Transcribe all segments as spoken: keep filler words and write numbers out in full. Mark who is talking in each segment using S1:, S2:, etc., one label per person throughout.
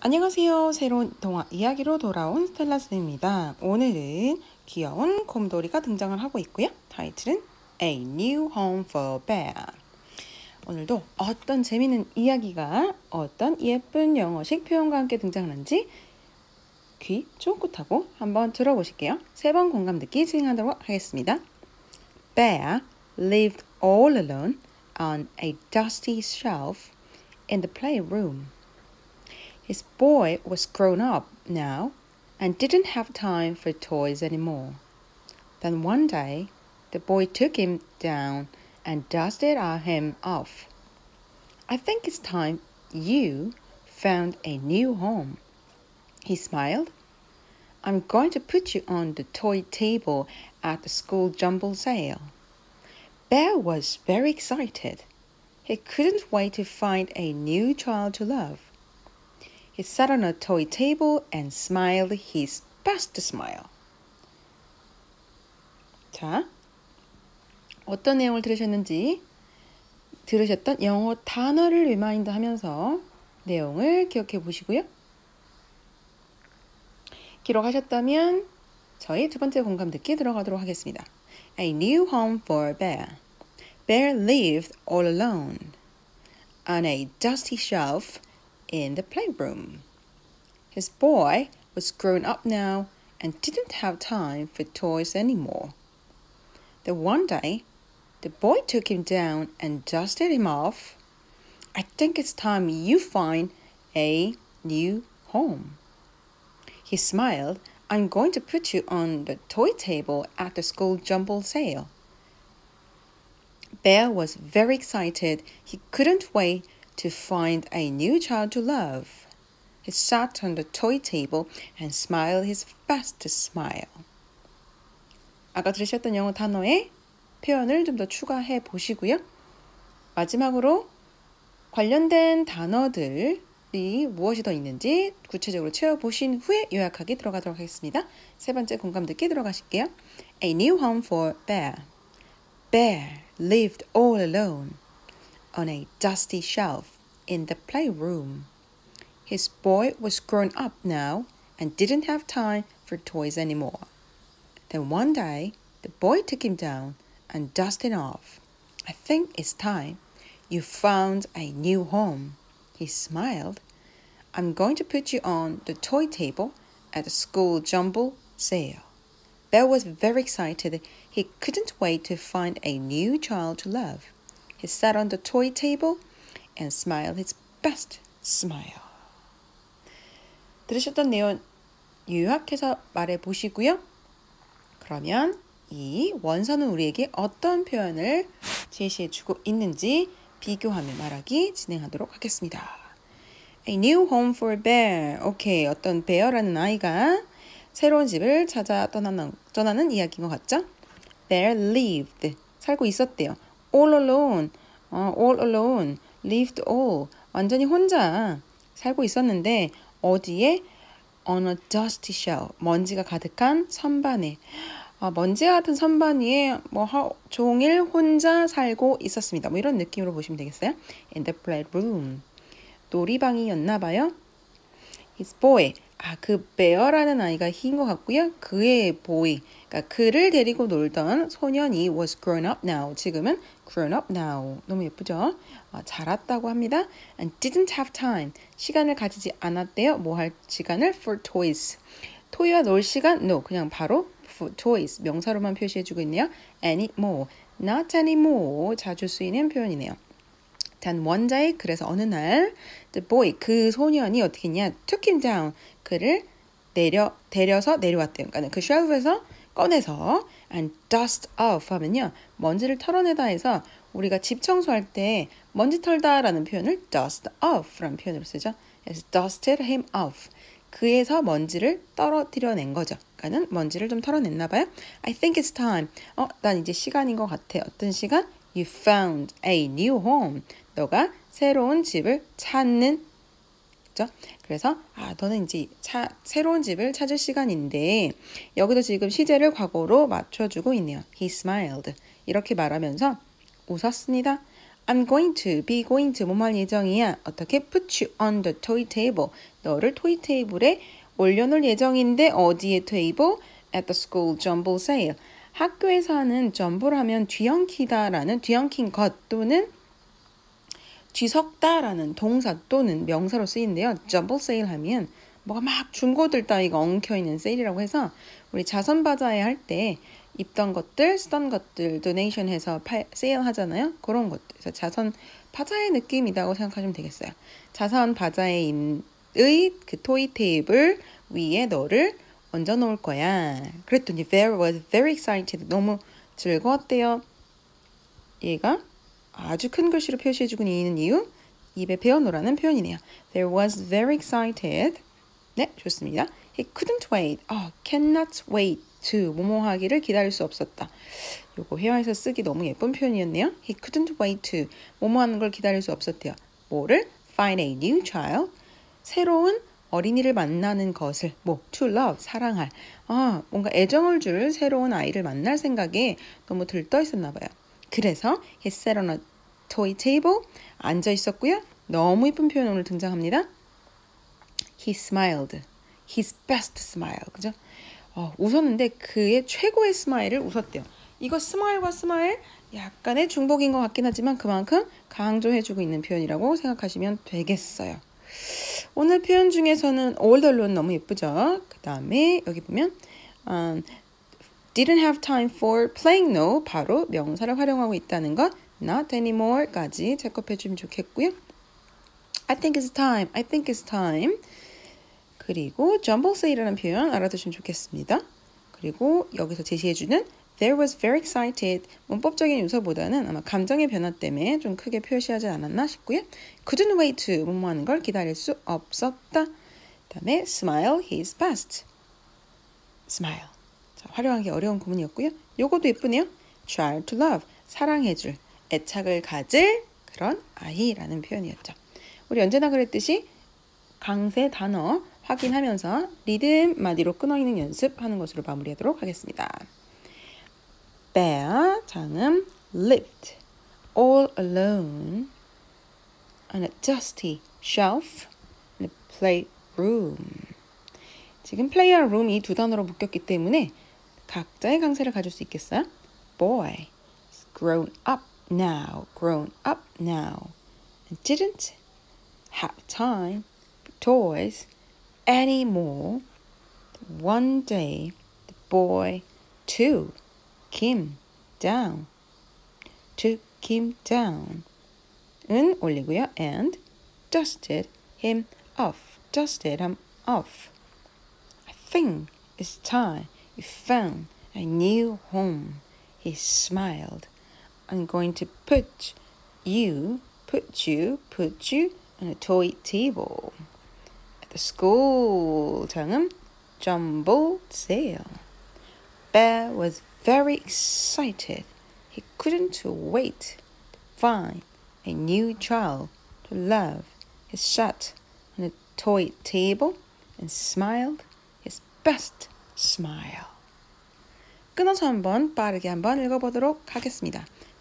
S1: 안녕하세요. 새로운 동화 이야기로 돌아온 스텔라스입니다. 오늘은 귀여운 곰돌이가 등장을 하고 있고요. 타이틀은 A New Home for Bear. 오늘도 어떤 재미있는 이야기가 어떤 예쁜 영어식 표현과 함께 등장하는지 귀 쫑긋하고 한번 들어보실게요. 세 번 공감 듣기 진행하도록 하겠습니다. Bear lived all alone on a dusty shelf in the playroom. His boy was grown up now and didn't have time for toys anymore. Then one day, the boy took him down and dusted him off. I think it's time you found a new home. He smiled. I'm going to put you on the toy table at the school jumble sale. Bear was very excited. He couldn't wait to find a new child to love. He sat on a toy table and smiled his best smile. 자, 어떤 내용을 들으셨는지 들으셨던 영어 단어를 리마인드 하면서 내용을 기억해 보시고요. 기록하셨다면 저희 두 번째 공감 듣기 들어가도록 하겠습니다. A new home for Bear. Bear lived all alone on a dusty shelf in the playroom. His boy was grown up now and didn't have time for toys anymore. Then one day, the boy took him down and dusted him off. I think it's time you find a new home. He smiled. I'm going to put you on the toy table at the school jumble sale. Bear was very excited. He couldn't wait to find a new child to love. He sat on the toy table and smiled his best smile. 아까 들으셨던 영어 단어의 표현을 좀 더 추가해 보시고요. 마지막으로 관련된 단어들이 무엇이 더 있는지 구체적으로 채워보신 후에 요약하기 들어가도록 하겠습니다. 세 번째 공감 듣기 들어가실게요. A new home for Bear. Bear lived all alone on a dusty shelf in the playroom. His boy was grown up now and didn't have time for toys anymore. Then one day, the boy took him down and dusted him off. I think it's time you found a new home. He smiled. I'm going to put you on the toy table at the school jumble sale. Bear was very excited. He couldn't wait to find a new child to love. He sat on the toy table and smiled his best smile. 들으셨던 내용 요약해서 말해 보시고요. 그러면 이 원서는 우리에게 어떤 표현을 제시해 주고 있는지 비교하며 말하기 진행하도록 하겠습니다. A new home for Bear. 오케이, 어떤 베어라는 아이가 새로운 집을 찾아 떠나는, 떠나는 이야기인 것 같죠? Bear lived. 살고 있었대요. All alone. 어, all alone. Lived all. 완전히 혼자 살고 있었는데 어디에? On a dusty shelf. 먼지가 가득한 선반에. 아, 먼지와 같은 선반 위에 뭐 하, 종일 혼자 살고 있었습니다. 뭐 이런 느낌으로 보시면 되겠어요. In the playroom. 놀이방이었나 봐요. His boy. 아, 그 베어라는 아이가 he인 것 같고요. 그의 boy. 그러니까 그를 데리고 놀던 소년이 was grown up now. 지금은 grown up now. 너무 예쁘죠? 아, 자랐다고 합니다. And didn't have time. 시간을 가지지 않았대요. 뭐 할 시간을? For toys. 토이와 놀 시간? No. 그냥 바로 for toys. 명사로만 표시해주고 있네요. Anymore. Not anymore. 자주 쓰이는 표현이네요. Then one day, 그래서 어느 날 the boy, 그 소년이 어떻게 했냐? took him down. 그를 내려, 데려서 내려왔대요. 그러니까 그 쉘프에서 꺼내서 and dust off 하면요. 먼지를 털어내다 해서 우리가 집 청소할 때 먼지 털다 라는 표현을 dust off 라는 표현으로 쓰죠. 그래서 dusted him off. 그에서 먼지를 떨어뜨려낸 거죠. 그러니까는 먼지를 좀 털어냈나 봐요. I think it's time. 어, 난 이제 시간인 것 같아. 어떤 시간? You found a new home. 너가 새로운 집을 찾는, 그죠? 그래서 아, 너는 이제 차, 새로운 집을 찾을 시간인데 여기도 지금 시제를 과거로 맞춰주고 있네요. He smiled. 이렇게 말하면서 웃었습니다. I'm going to, be going to 뭐뭐 할 예정이야. 어떻게? Put you on the toy table. 너를 토이 테이블에 올려놓을 예정인데 어디에 테이블? At the school jumble sale. 학교에서 하는 점보를 하면 뒤엉키다라는 뒤엉킨 것 또는 뒤섞다라는 동사 또는 명사로 쓰이는데요. jumble sale 하면 뭐가 막 중고들 따위가 엉켜있는 세일이라고 해서 우리 자선 바자회 할 때 입던 것들, 쓰던 것들 도네이션 해서 팔, 세일 하잖아요. 그런 것들. 그래서 자선 바자회 느낌이라고 생각하시면 되겠어요. 자선 바자회의 그 토이 테이블 위에 너를 얹어 놓을 거야. 그랬더니 Vera was very excited. 너무 즐거웠대요. 얘가 아주 큰 글씨로 표시해주고 있는 이유 입에 배워놓으라는 표현이네요. There was very excited. 네, 좋습니다. He couldn't wait. 어, cannot wait to 뭐뭐 하기를 기다릴 수 없었다. 요거 회화에서 쓰기 너무 예쁜 표현이었네요. He couldn't wait to 뭐뭐 하는 걸 기다릴 수 없었대요. 뭐를? Find a new child. 새로운 어린이를 만나는 것을 뭐 to love 사랑할 아 뭔가 애정을 줄 새로운 아이를 만날 생각에 너무 들떠 있었나 봐요. 그래서 he sat on a toy table 앉아 있었고요. 너무 예쁜 표현 오늘 등장합니다. He smiled. His best smile. 그죠? 어, 웃었는데 그의 최고의 스마일을 웃었대요. 이거 스마일과 스마일 약간의 중복인 것 같긴 하지만 그만큼 강조해주고 있는 표현이라고 생각하시면 되겠어요. 오늘 표현 중에서는 all alone 너무 예쁘죠? 그 다음에 여기 보면 um, didn't have time for playing no 바로 명사를 활용하고 있다는 것 not anymore까지 체크해 주면 좋겠고요. I think it's time. I think it's time. 그리고 jumble sale이라는 표현 알아두시면 좋겠습니다. 그리고 여기서 제시해주는 There was very excited. 문법적인 요소보다는 아마 감정의 변화 때문에 좀 크게 표시하지 않았나 싶고요. Couldn't wait to 뭐뭐 하는 걸 기다릴 수 없었다. 그 다음에 smile his best. smile. 자, 활용하기 어려운 구문이었고요. 요것도 예쁘네요. try to love. 사랑해줄. 애착을 가질 그런 아이라는 표현이었죠. 우리 언제나 그랬듯이 강세 단어 확인하면서 리듬 마디로 끊어있는 연습하는 것으로 마무리하도록 하겠습니다. Bear 장음 lived all alone on a dusty shelf in a playroom. 지금 play and room 이 두 단어로 묶였기 때문에 각자의 강세를 가질 수 있겠어요? Boy is grown up now, grown up now, and didn't have time for toys anymore. One day, the boy took him down, took him down. 은 올리고요. And dusted him off, dusted him off. I think it's time you found a new home. He smiled. I'm going to put you, put you, put you on a toy table. At the school 장음 jumble sale. Bear was very excited. He couldn't wait to find a new child to love. He sat on a toy table and smiled his best smile. 끊어서 한번 빠르게 한번 읽어보도록 하겠습니다.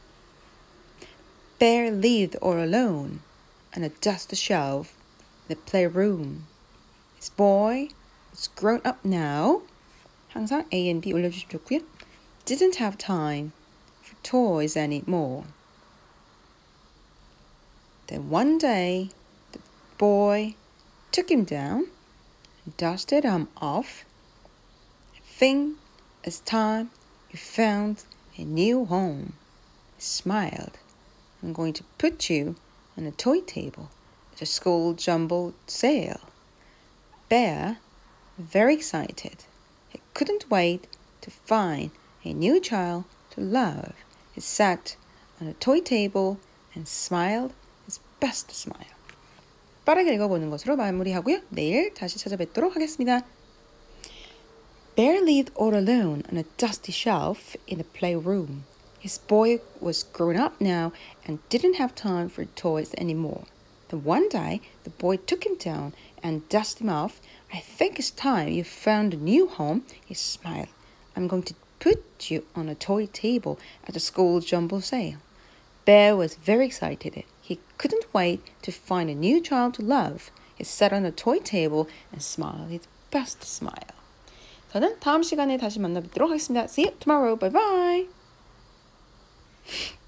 S1: Bear lived all alone on a dust shelf in the playroom. His boy was grown up now. 항상 A and B 올려주시면 좋고요. Didn't have time for toys anymore. Then one day, the boy took him down and dusted him off. I think it's time you found a new home. He smiled. I'm going to put you on a toy table at a school jumble sale. Bear, very excited. He couldn't wait to find a new child to love. He sat on a toy table and smiled his best smile. 빠르게 읽어보는 것으로 마무리하고요. 내일 다시 찾아뵙도록 하겠습니다. Bear lived all alone on a dusty shelf in the playroom. His boy was grown up now and didn't have time for toys anymore. Then one day, the boy took him down and dusted him off. I think it's time you found a new home. He smiled. I'm going to put you on a toy table at the school jumble sale. Bear was very excited. He couldn't wait to find a new child to love. He sat on a toy table and smiled his best smile. 저는 다음 시간에 다시 만나뵙도록 하겠습니다. See you tomorrow. Bye bye.